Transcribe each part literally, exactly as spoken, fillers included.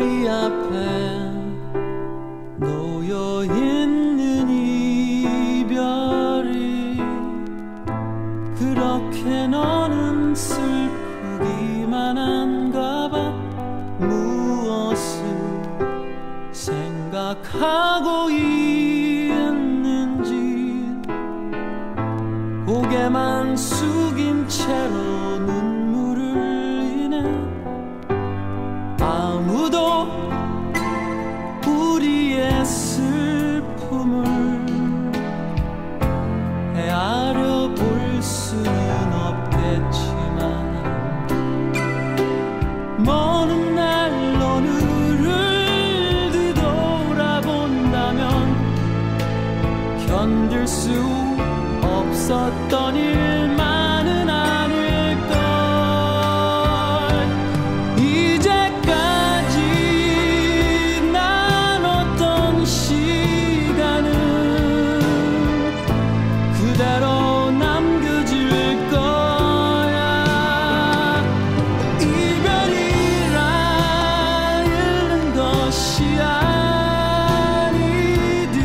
네 앞에 놓여있는 이별이 그렇게 너는 슬프기만 한가 봐. 무엇을 생각하고 있는지 고개만 숙인 채로 눈물을 흘리네. 아무도 우리의 슬픔을 헤아려 볼 수는 없겠지만 먼 날 오늘을 뒤돌아본다면 견딜 수 없었던 일만은 아닐걸. 이제까지 나눴던 시간은 그대로 남겨질 거야. 이별이란 잃는 것이 아니듯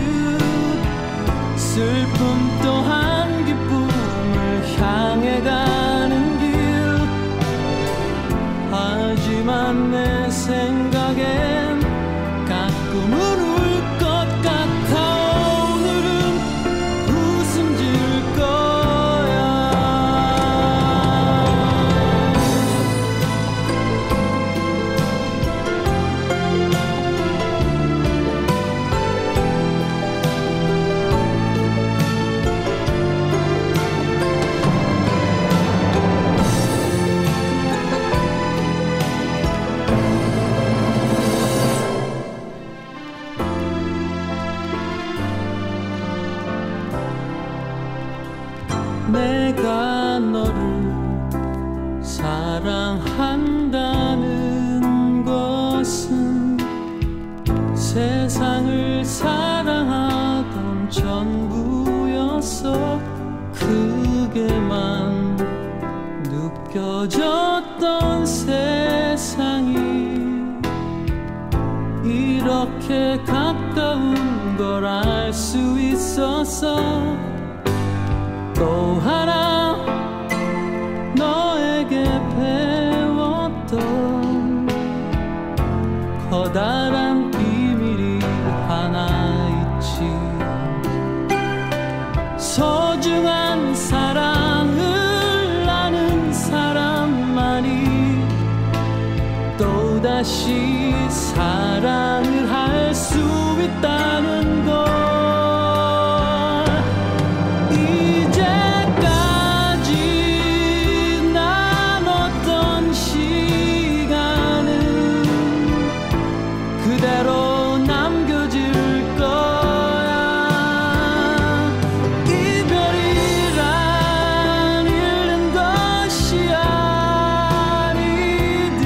슬픔 또한 기쁨을 향해 가는 길. 하지만 내 생각엔 가끔은 울 것 같아. 오늘은 웃음 지을 거야. 내가 너를 사랑한다는 것은 세상을 사랑하던 전부였어. 그게만 느껴졌던 세상이 이렇게 가까운 걸 알 수 있었어. 또 하나 너에게 배웠던 커다란 비밀이 하나 있지. 소중한 사랑을 아는 사람만이 또다시 사랑을 할 수 있다는 것. 그대로 남겨질 거야. 이별이란 잃는 것이 아니듯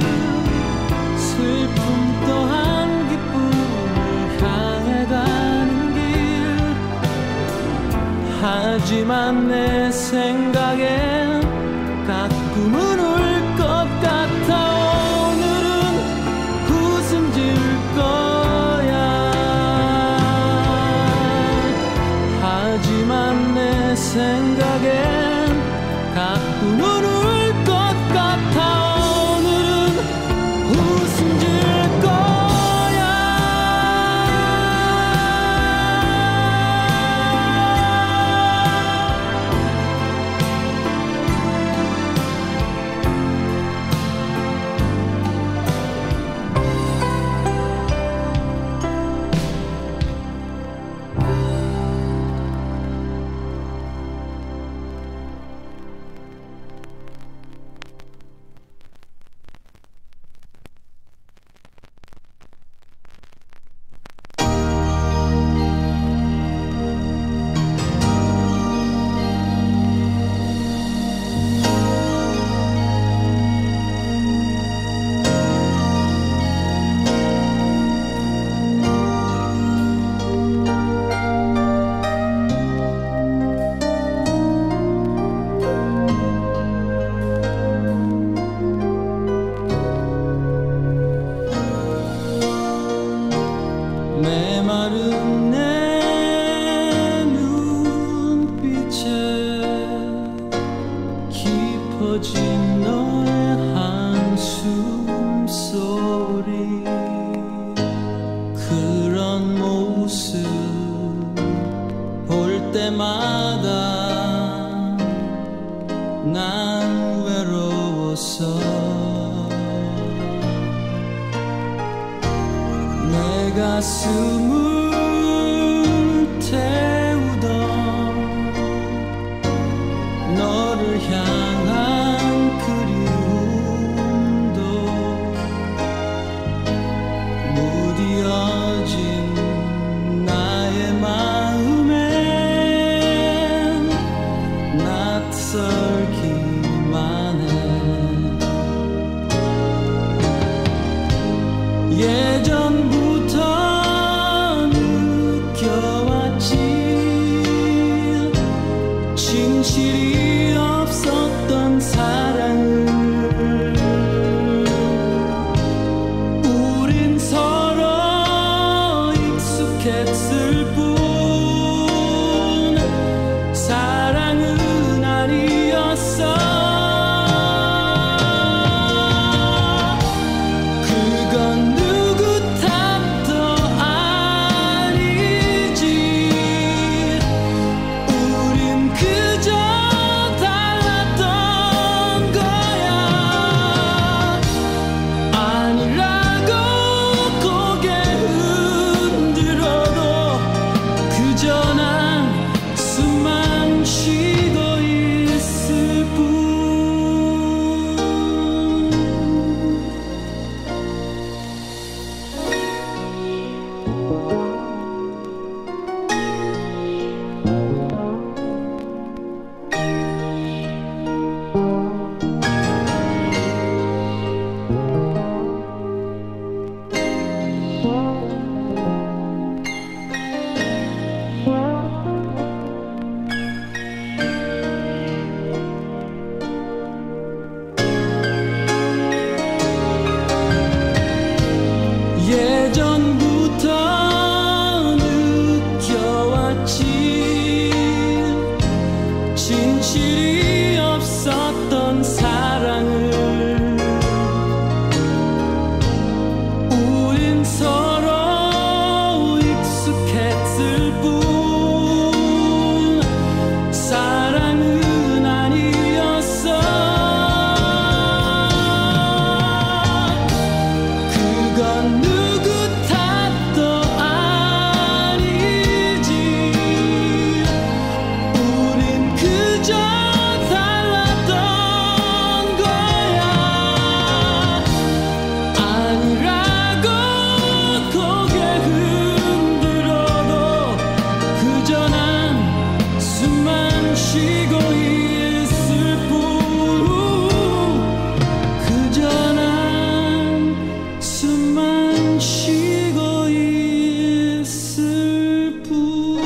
슬픔 또한 기쁨을 향해 가는 길. 하지만 내 생각엔 가끔은 울 것 같아. 하지만 내 생각엔 가끔은 울 것 같아. 오늘은 웃음 지을 거야. 우리 그런 모습 볼 때마다 난 외로웠어. 내 가슴을 태우던 너를 향한 그리움도 무뎌진 나의 마음엔 낯설기만 해. 예전부터 진실이 없었던 사랑을 우린 서로 익숙했을 뿐 사랑은 아니었어. 그건 누구 탓도 아니지. 우린 그저 달랐던 거야. 아니라고 고개 흔들어도 그저 난 숨만 쉬고 있을 뿐. 예전부터 느껴왔지. 진실이 없었던 사랑을 우린 서로 익숙했을 뿐 사랑은 아니었어. 그건 누구 탓도 아니지. 우린 그저 달랐던 거야. 아니라고 고개 흔들어도 그저 난 숨만 쉬고 있을 뿐. 그저 난 숨만 쉬고 있을 뿐.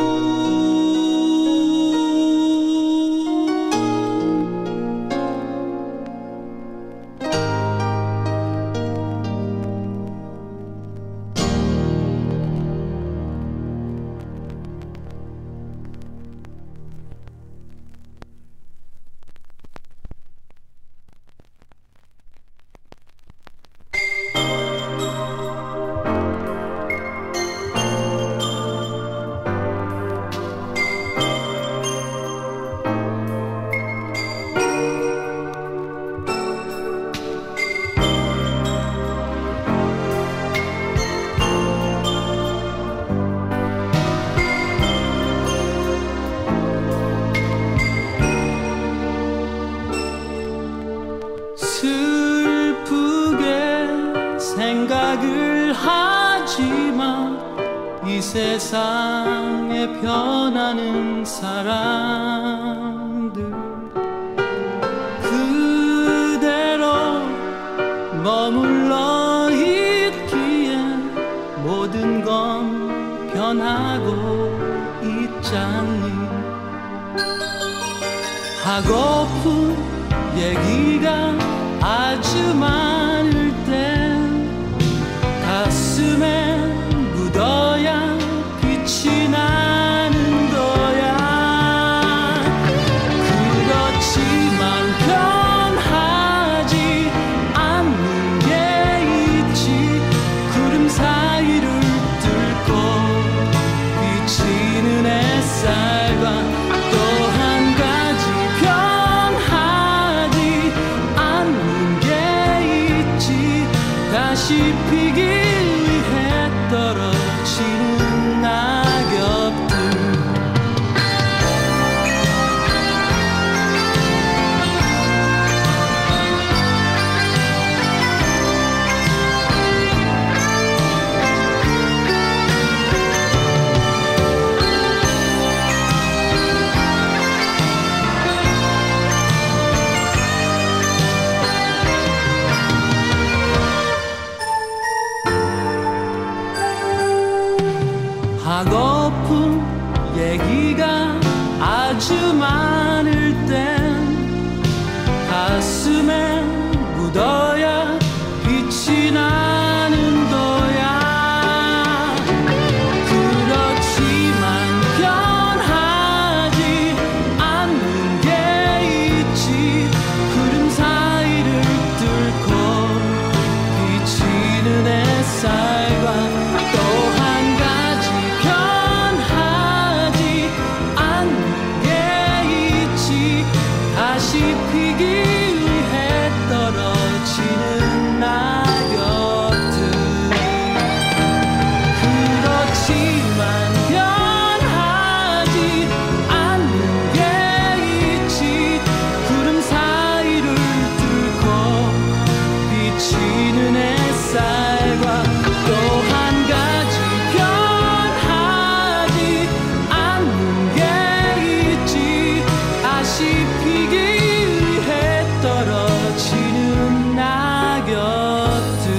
슬프게 생각을 하지만 이 세상에 변하는 사람들 그대로 머물러 있기엔 모든 건 변하고 있잖니. 하고픈 얘기가 아주 많을 땐 가슴에 묻어야 빛이 나는 거야. 그렇지만 변하지 않는 게 있지. 떨어지는 낙엽들 하고픈 얘기가 아주 많을 땐 가슴에 묻어야 빛이 나는 거야. 그렇지만 변하지 않는 게 있지. 구름 사이를 뚫고 비치는 햇살과 다시 피기 위해 떨어지는 낙엽들 그렇지만 변하지 않는 게 있지. 구름 사이를 뚫고 비치는 햇살과 또 한 가지 변하지 않는 게 있지. 다시 피기 떨어지는 낙엽들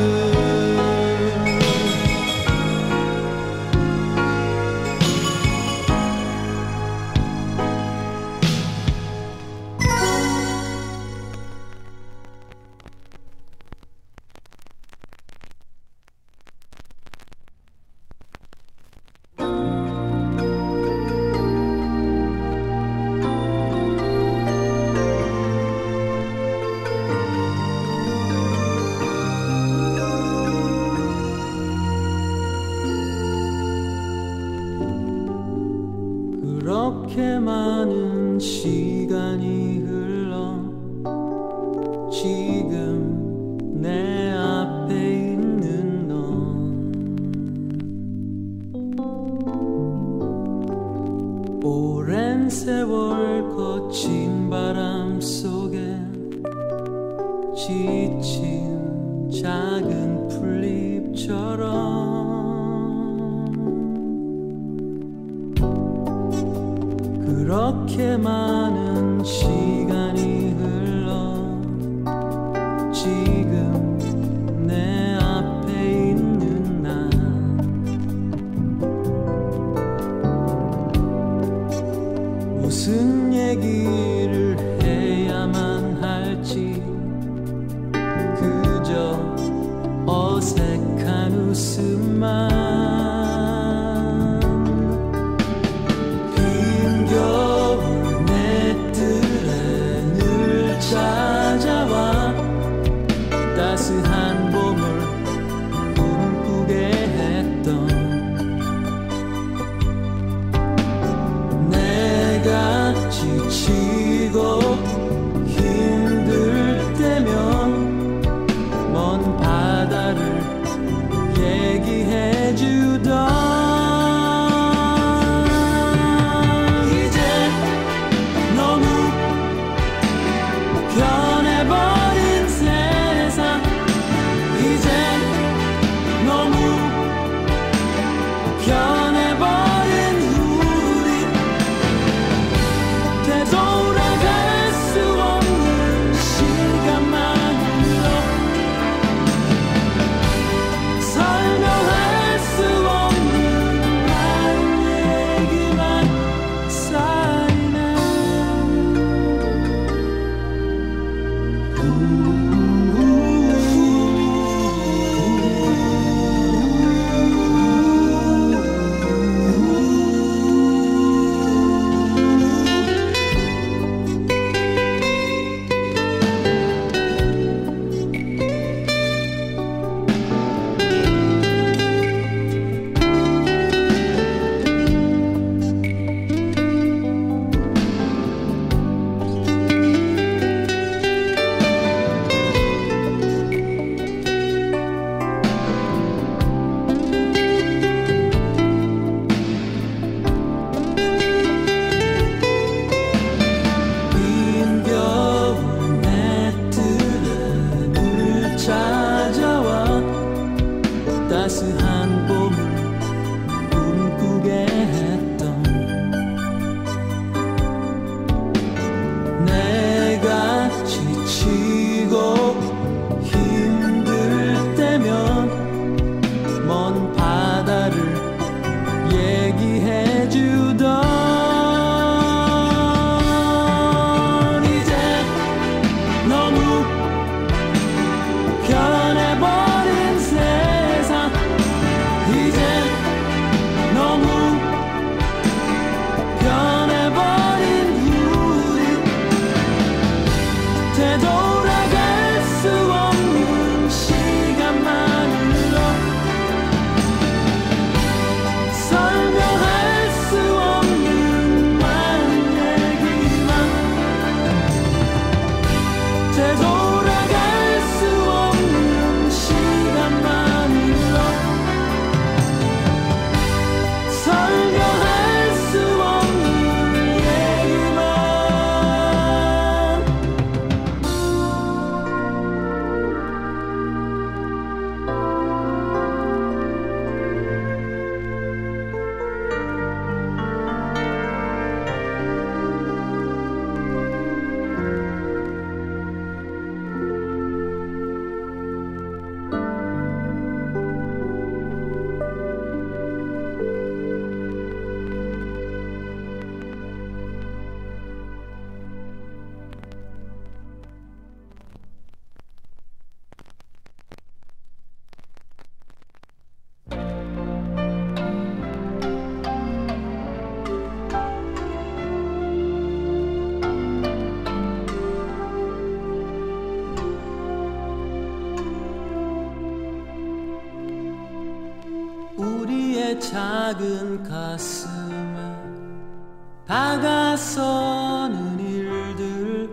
그렇게 많은 시간이 흘러 지금 내 앞에 있는 넌 오랜 세월 거친 바람 속에 지친 작은 풀잎처럼 그렇게 많은 시간이 흘러 지금 내 앞에 있는 난 무슨 얘기를 해야만 할지 그저 어색한 웃음만 겨울 내 뜰에 따스한 봄을 꿈꾸게 했던 내가 지치고 힘들 때면 먼 바다를 얘기해 주던 우리의 작은 가슴에 다가서는 일들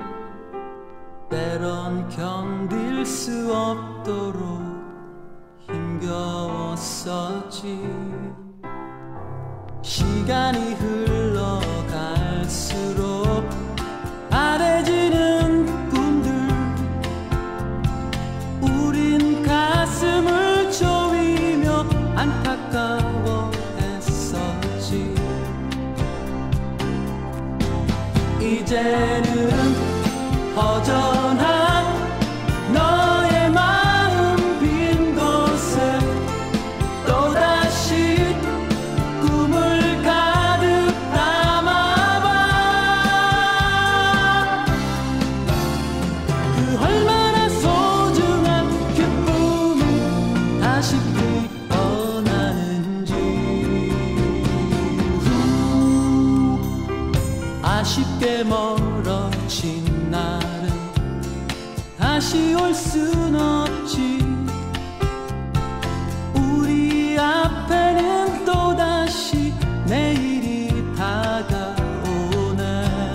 때론 견딜 수 없도록 힘겨웠었지. 시간이 흘러갈수록 바래지는 꿈들 우린 가슴을 조이며 안타까워했었지. 이제는 허전한 너의 마음 빈 곳에 또다시 꿈을 가득 담아봐. 그 얼마나 소중한 기쁨이 다시 피어나는지. 아쉽게 멀어진 날은 다시 올 순 없지. 우리 앞에는 또다시 내일이 다가오네.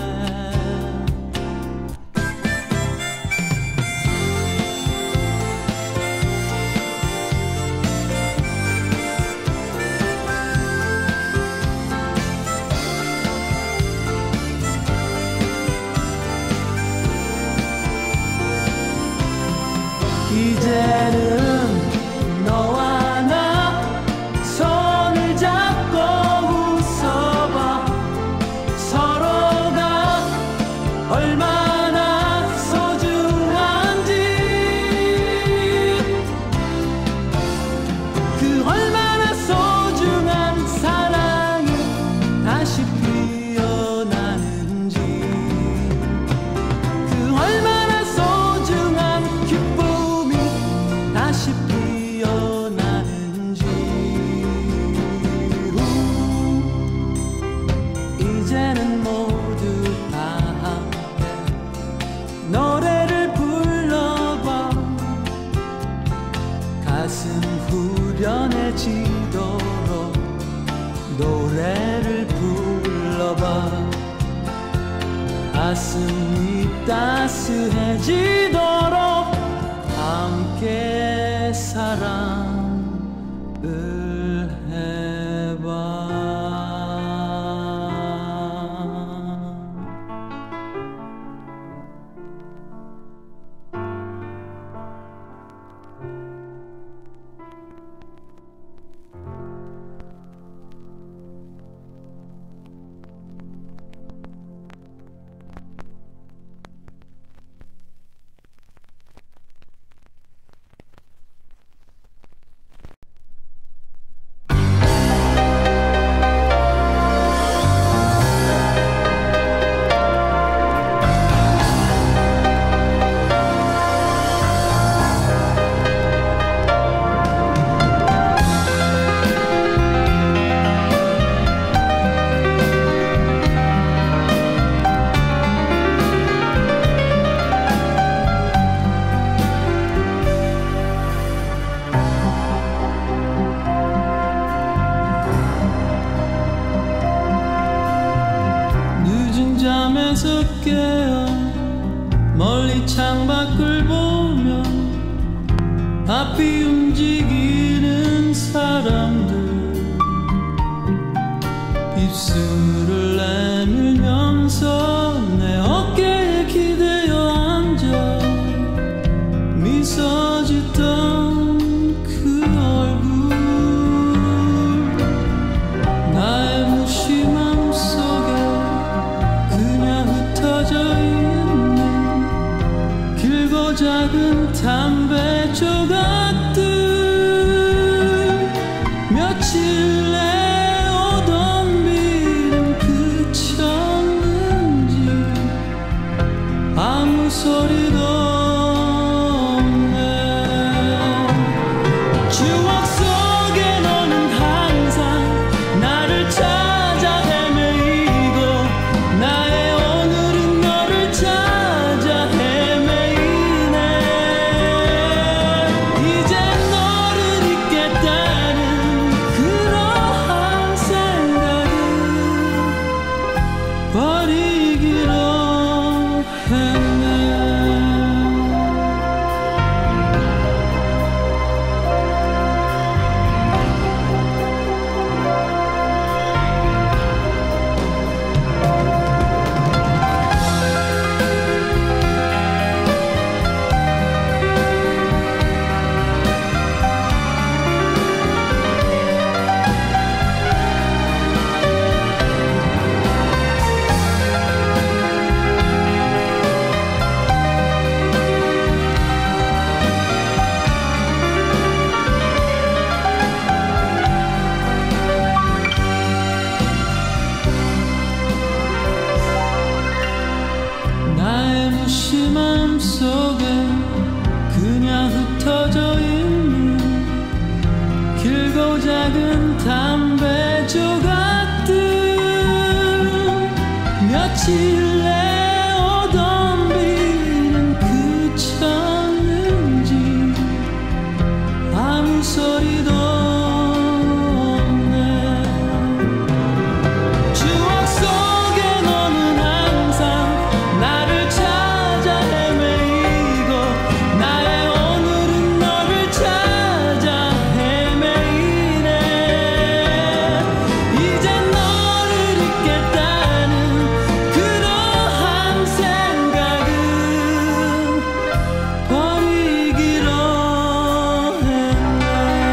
이제는 너와 나 손을 잡고 웃어봐. 서로가 얼마나 소중한지. 그 얼마나 소중한 사랑이 다시 피어나는지. 그 얼마나 소중한 기쁨이 다시 피어나는지. 우, 이제는 모두 다 함께 노래를 불러봐. 가슴 후련해지도록 노래를 불러봐. 가슴이 따스해지도록 함께 사랑을 해봐. 깨어 멀리 창밖을 보며 앞이 움직이는 사람들 입술을 내밀면서 내 어깨에 기대어 앉아 미소 짓던 그 얼굴 나의 무심함 속에 그냥 흩어져 있는 길고 작은 담배 조각들 며칠 내 오던 비는 그쳤는지 아무 소리도 없네. 추억 속에 너는 항상 나를 찾아 헤매이고 나의 오늘은 너를 찾아 헤매이네. 이제 너를 잊겠다는 그러한 생각은 버리기로 했네. 나의 무심함 속에 그냥 흩어져 있는 길고 작은 담배 조각들 며칠 내 오던 비는 그쳤는지 아무 소리도 없네. 추억 속에 너는 항상 나를 찾아 헤매이고 나의 오늘은 너를 찾아 헤매이네. 이제 너를 잊겠다는 그러한 생각은 버리기로 했네.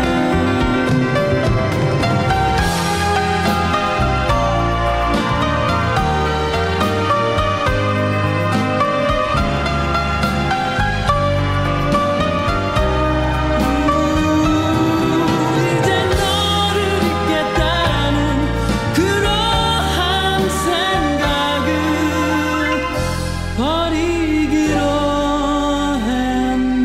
이제 너를 잊겠다는 그러한 생각은 버리기로 했네.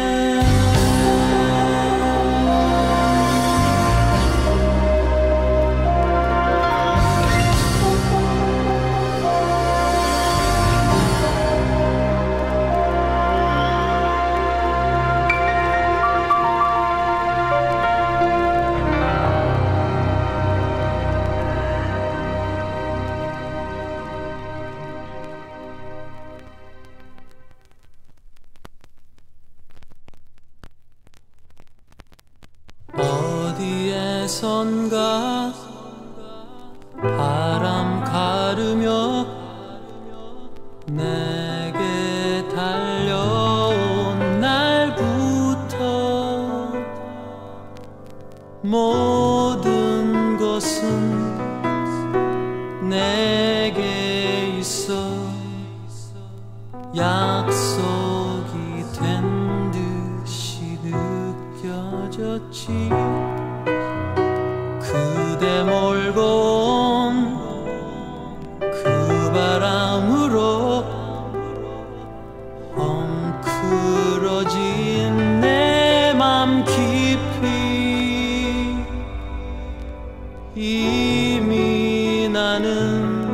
어디에선가 바람 가르며 내게 달려온 날부터 모든 것은 내게 있어 약속이 된 듯이 느껴졌지. 그대 몰고 온 그 바람으로 엉클어진 내 맘 깊이 이미 나는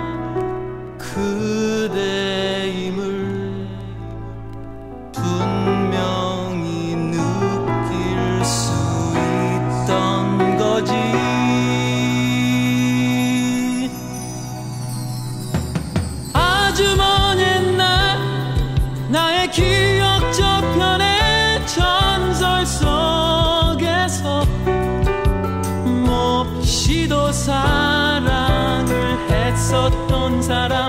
그대임을 분명히 느낄 수 있던 거지. 했었던 사람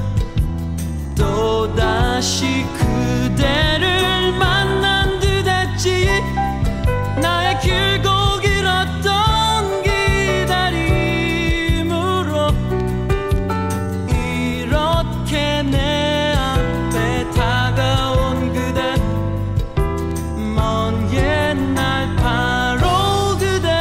또다시 그대를 만난 듯 했지. 나의 길고 길었던 기다림으로 이렇게 내 앞에 다가온 그대, 먼 옛날 바로 그대.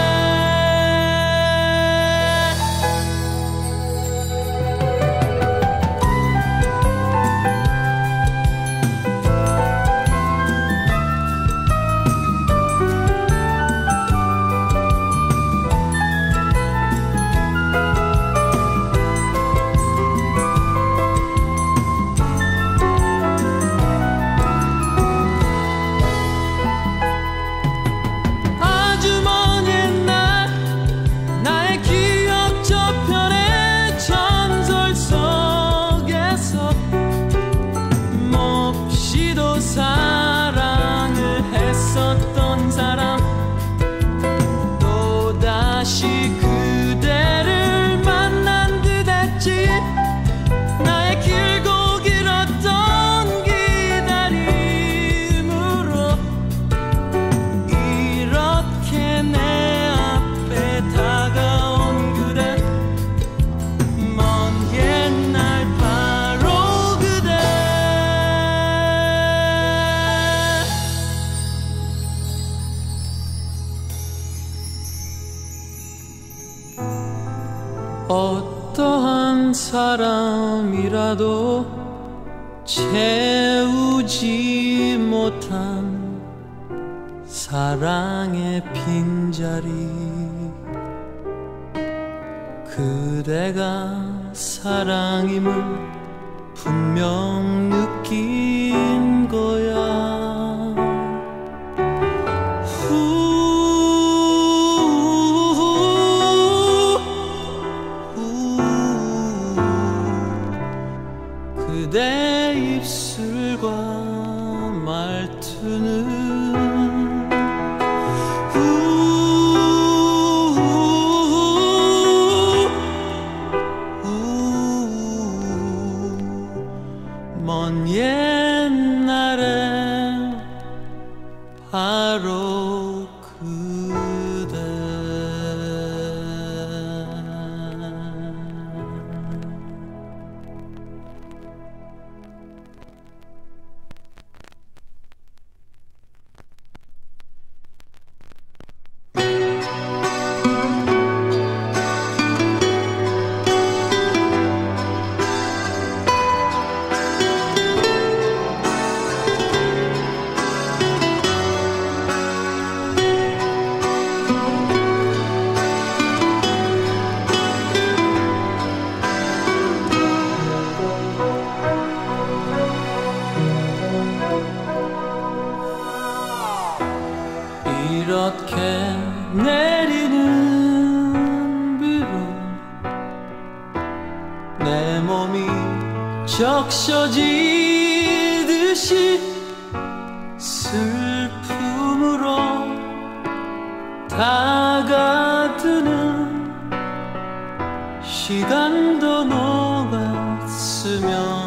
아주 먼 옛날 나의 기억 저편의 전설 속에서 몹시도 사랑을 했었던 사람 또다시 그대를 만난 듯 했지. 나의 길고 길었던 기다림으로 이렇게 내 앞에 다가온 그대, 먼 옛날 바로 그대. 어떠한 사람이라도 채우지 못한 사랑의 빈자리, 그대가 사랑임을 분명 느낀 거야. 그대 입술과 말투는 먼 옛날에 바로 그대. 이렇게 내리는 비로 내 몸이 적셔지듯이 슬픔으로 다가드는 시간도 녹았으면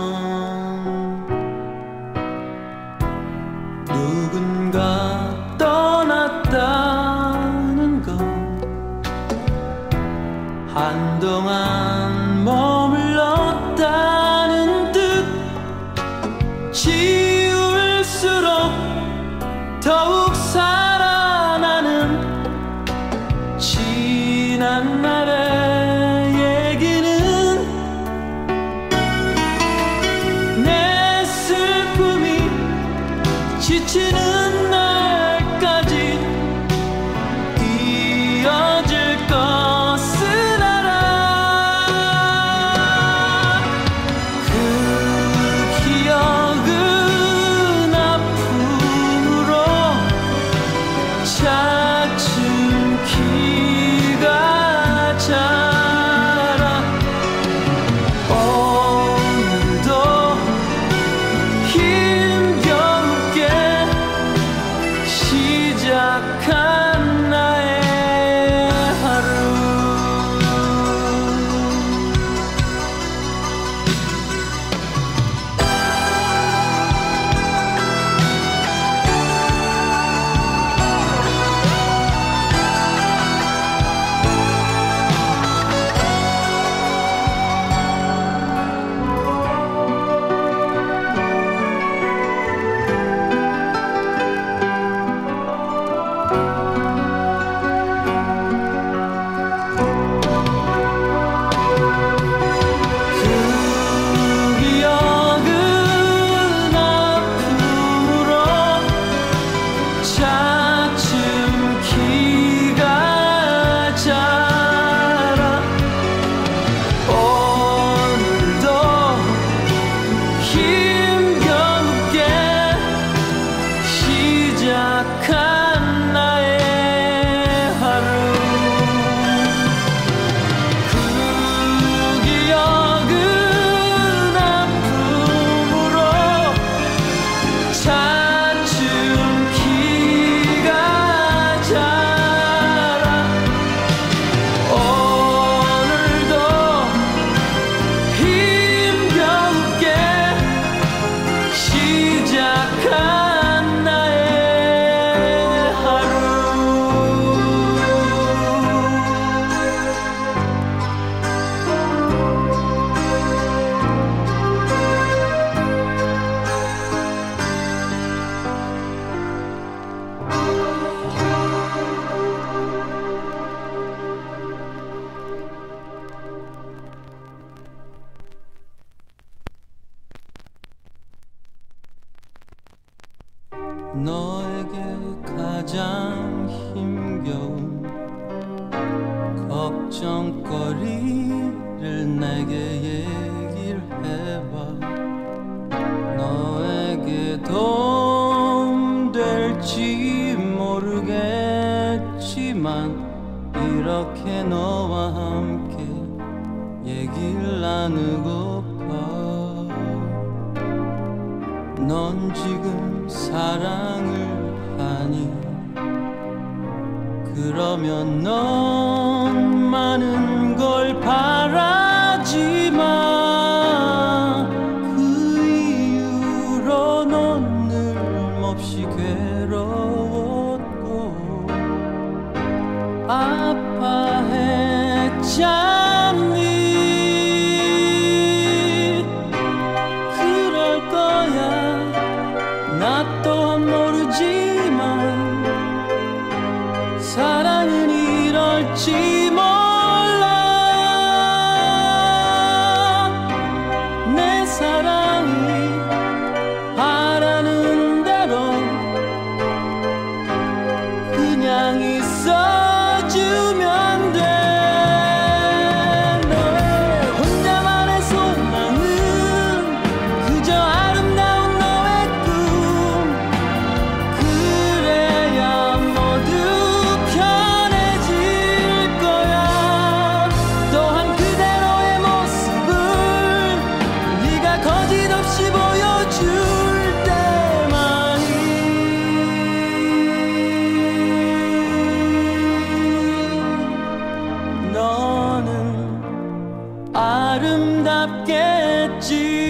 누군가 떠났다는 건 한동안 머물렀다는 뜻. 지울수록 더욱 살아나는 지난 날의 얘기는 내 슬픔이 지치는 날까지 이어질 것을 알아. 너에게 가장 힘겨운 걱정거리를 내게 얘기를 해봐. 너에게 도움 될지 모르겠지만 이렇게 너와 함께 얘기를 나누고파. 넌 지금 사랑을 하니? 그러면 넌 많은 걸 바라지마. 그 이유로 넌 늘없이 괴로웠고 아파했잖니. 그럴 거야. 나 또한 모르지만 사랑은 이럴지 몰라. 내 사랑이 바라는 대로 그냥 있어주면 돼. 너의 혼자만의 소망은 그저 아름다운 너의 꿈. 그래야 모두 편해질 거야. 또한 그대로의 모습을 네가 거짓없이 보여줄 때만이 너는 아름답겠지.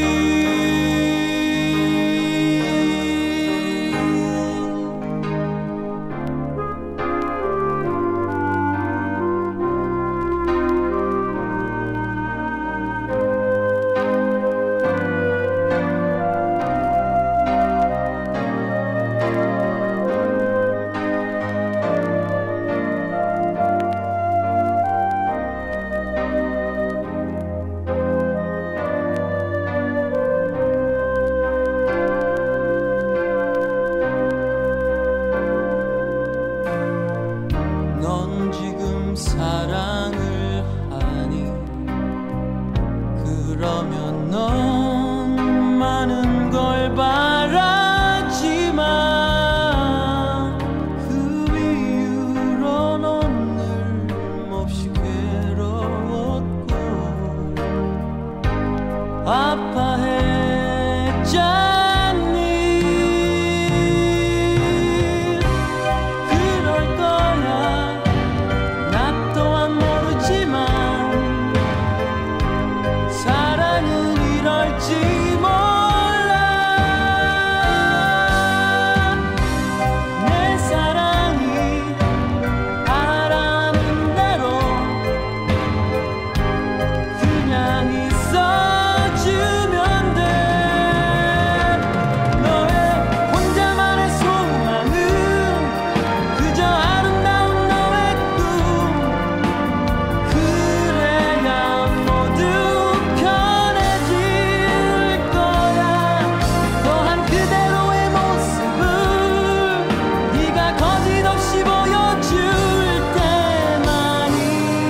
넌 지금 사랑을 하니? 그러면 넌 많은 걸 바라지마. 그 이유로 넌 늘없이 괴로웠고 아파했잖니. 그럴 거야. 나 또한 모르지만 사랑은 이럴지 몰라. 내 사랑이 바라는 대로 그냥 있어주면 돼. 너의 혼자만의 소망은 그저 아름다운 너의 꿈. 그래야 모두 편해질 거야. 또한 그대로의 모습을 네가 거짓없이 보여줄 때만이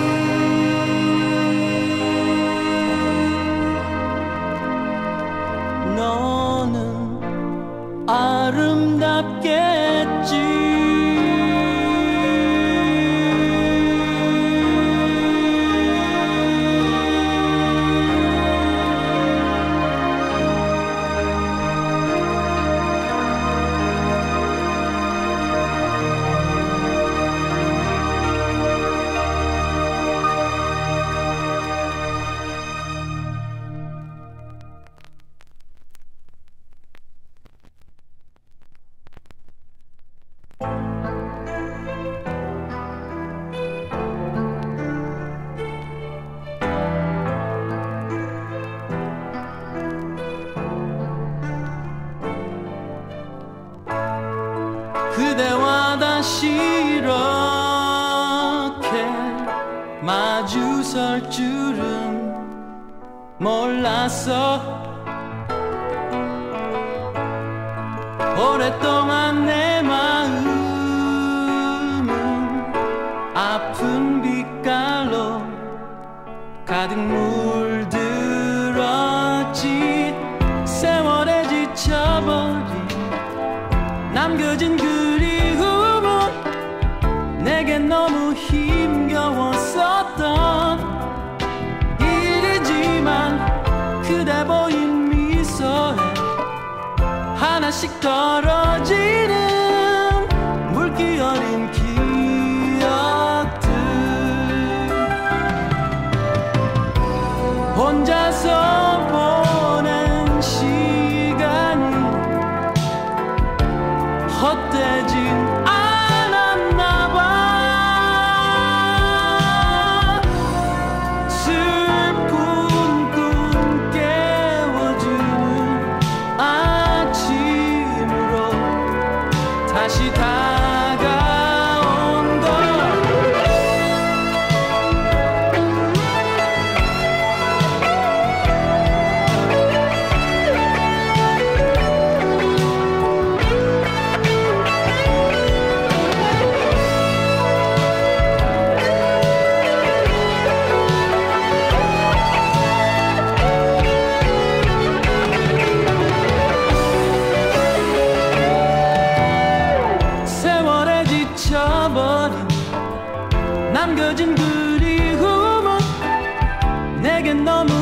너는 아름답겠지. 그대와 다시 이렇게 마주설 줄은 몰랐어. 오랫동안 내 아픈 빛깔로 가득 물들었지. 세월에 지쳐버린 남겨진 그리움은 내겐 너무 힘겨웠었던 일이지만 그대 보인 미소에 하나씩 떨어지는 물기 어린 기억들. 혼자서 보낸 시간이 헛되진 않았나 봐. 슬픈 꿈 깨워주는 아침으로 다시 다가온 걸. 세월에 지쳐버린 남겨진 그리움은 내겐 너무